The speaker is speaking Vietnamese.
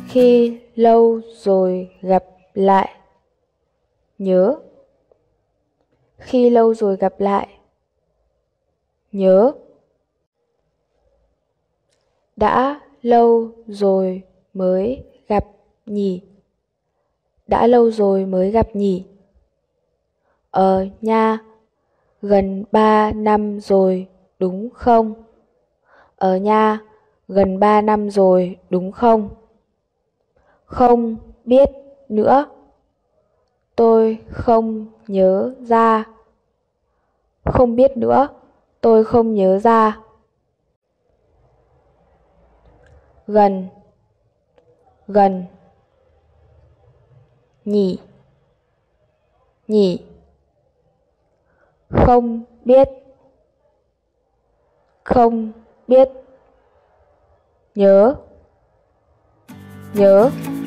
Khi lâu rồi gặp lại. Nhớ. Khi lâu rồi gặp lại. Nhớ. Đã lâu rồi mới gặp nhỉ. Đã lâu rồi mới gặp nhỉ. Nha, gần 3 năm rồi đúng không? Nha, gần 3 năm rồi đúng không? Không biết nữa. Tôi không nhớ ra. Không biết nữa, tôi không nhớ ra. Gần. Gần. Nhỉ. Nhỉ. Không biết. Không biết. Nhớ. Nhớ.